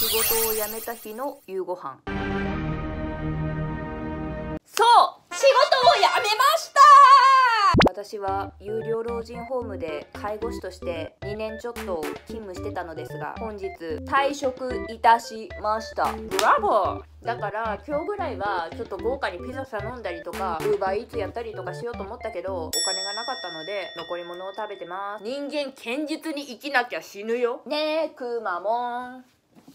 仕事を辞めた日の夕ご飯。そう、仕事を辞めました。私は有料老人ホームで介護士として2年ちょっと勤務してたのですが、本日退職いたしました。ブラボー。だから今日ぐらいはちょっと豪華にピザ頼んだりとかUber Eatsやったりとかしようと思ったけど、お金がなかったので残り物を食べてます。人間堅実に生きなきゃ死ぬよねえくまモン。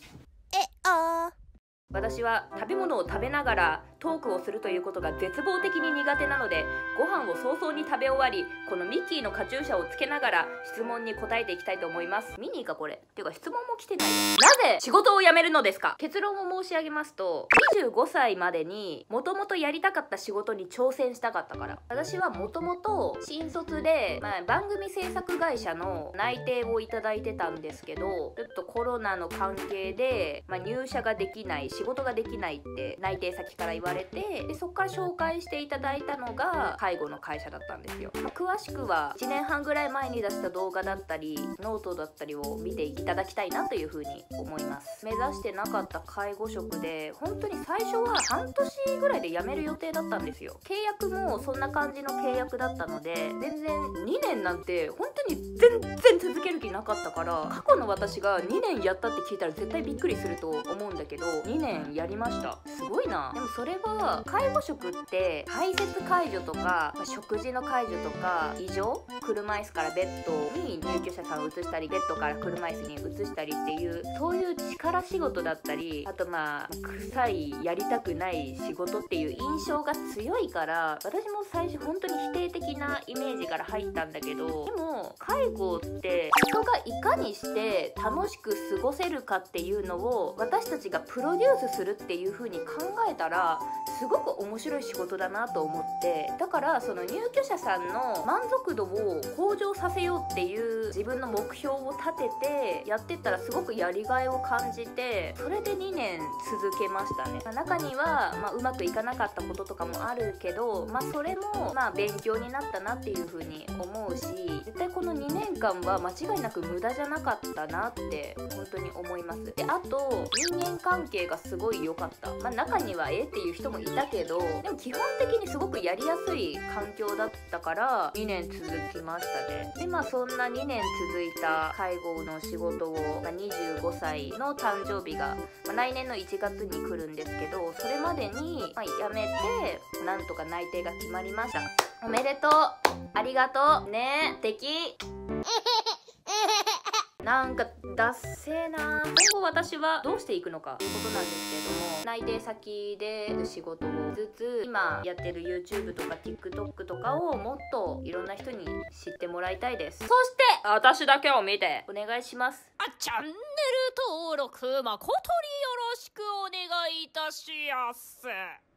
私は食べ物を食べながらトークをするということが絶望的に苦手なので、ご飯を早々に食べ終わり、このミッキーのカチューシャをつけながら質問に答えていきたいと思います。ミニーかこれ。っていうか質問も来てないよ。なぜ仕事を辞めるのですか？結論を申し上げますと、25歳までにもともとやりたかった仕事に挑戦したかったから。私はもともと新卒で、番組制作会社の内定をいただいてたんですけど、ちょっとコロナの関係で、入社ができない、仕事ができないって内定先から言われて、でそこから紹介していただいたのが介護の会社だったんですよ。詳しくは1年半ぐらい前に出した動画だったりノートだったりを見ていただきたいなというふうに思います。目指してなかった介護職で、本当に最初は半年ぐらいで辞める予定だったんですよ。契約もそんな感じの契約だったので、全然2年なんて本当に全然続ける気なかったから、過去の私が2年やったって聞いたら絶対びっくりすると思うんだけど、2年やりました。すごいな。でもそれは介護職って排泄介助とか、食事の介助とか、異常、車椅子からベッドに入居者さんを移したり、ベッドから車椅子に移したりっていう、そういう力仕事だったり、あと臭い、やりたくない仕事っていう印象が強いから、私も最初本当に否定的なイメージから入ったんだけど、でも介護って人がいかにして楽しく過ごせるかっていうのを私たちがプロデュースするっていう風に考えたら、すごく面白い仕事だなと思って、だからその入居者さんの満足度を向上させようっていう自分の目標を立ててやってったら、すごくやりがいを感じて、それで2年続けましたね。中には、うまくいかなかったこととかもあるけど、それも勉強になったなっていう風に思うし、絶対この2年間は間違いなく無駄じゃなかったなって本当に思います。で、あと人間関係がすごい良かった。中にはっていう人もいたけど、でも基本的にすごくやりやすい環境だったから2年続きましたね。でそんな2年続いた介護の仕事を、25歳の誕生日が、来年の1月に来るんですけど、それまでに、辞めてなんとか内定が決まりました。おめでとう、ありがとうね、敵なんかダッセーな。今後私はどうしていくのかということなんですけれども、内定先で仕事をずつ、今やってる YouTube とか TikTok とかをもっといろんな人に知ってもらいたいです。そして私だけを見てお願いします。 チャンネル登録誠によろしくお願いいたしやす。